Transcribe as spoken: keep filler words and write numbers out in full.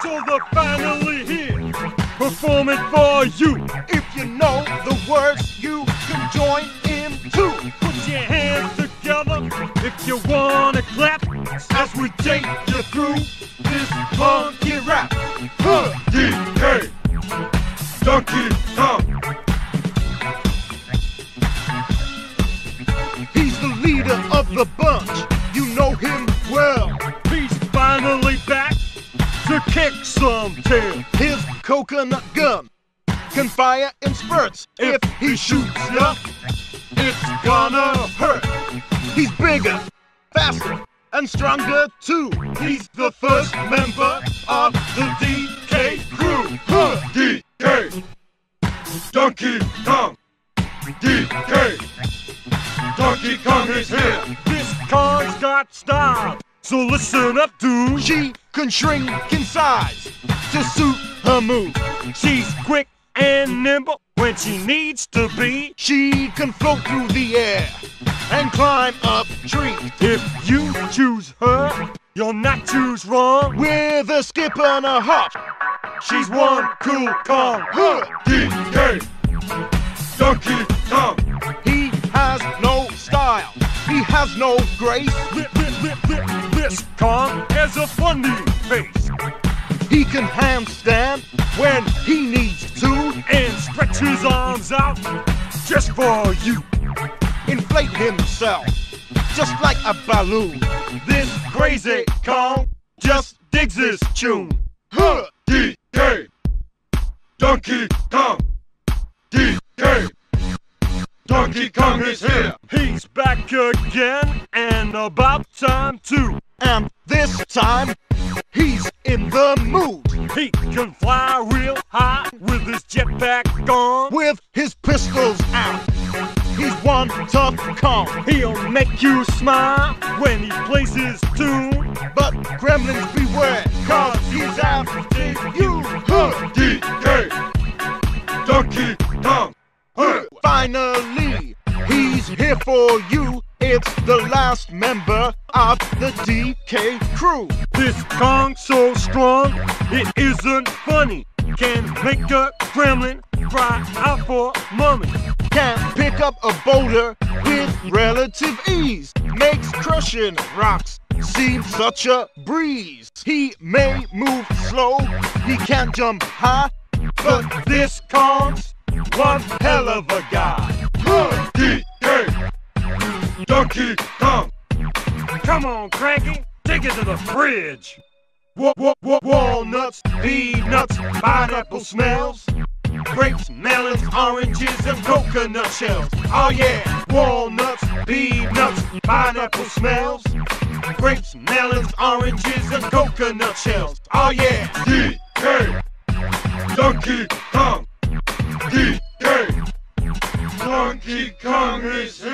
So they're finally here, performing for you. If you know the words, you can join in too. Put your hands together if you wanna clap as we take you through this funky rap. Huh. D K, Donkey Kong. He's the leader of the bunch, you know him well. He's finally back to kick some tail. His coconut gun can fire in spurts. If he shoots ya, It's gonna hurt. he's bigger, faster, and stronger too. He's the first member of the D K crew. Huh. D K, Donkey Kong. D K, Donkey Kong is here. This Kong's got style, so listen up, dude. She can shrink in size to suit her mood. She's quick and nimble when she needs to be. She can float through the air and climb up trees. If you choose her, you'll not choose wrong. With a skip and a hop, She's one cool Kong. huh. D K, Donkey Kong. He has no style, he has no grace. Lip, lip, lip, lip. This Kong has a funny face He can handstand when he needs to. and stretch his arms out just for you. Inflate himself just like a balloon. This crazy Kong just digs his tune. Huh. D K, Donkey Kong. D K, Donkey Kong is here. He's back again, and about time too. And this time, he's in the mood. He can fly real high with his jetpack on. With his pistols out, he's one tough Kong. He'll make you smile when he plays his tune. But gremlins beware, cause he's after you. Huh. D K, Donkey Kong. Huh. Finally, he's here for you. It's the last member of the D K crew. This Kong so strong, it isn't funny. Can make a gremlin cry out for mommy. Can pick up a boulder with relative ease. Makes crushing rocks seem such a breeze. He may move slow, he can't jump high, but This Kong's one hell of a guy. huh. D K, Donkey Kong. Come on, Cranky, take it to the fridge. Wa- wa- wa- walnuts, peanuts, pineapple smells, grapes, melons, oranges, and coconut shells. Oh yeah, walnuts, peanuts, pineapple smells, grapes, melons, oranges, and coconut shells. Oh yeah. D K, Donkey Kong. D K, Donkey Kong is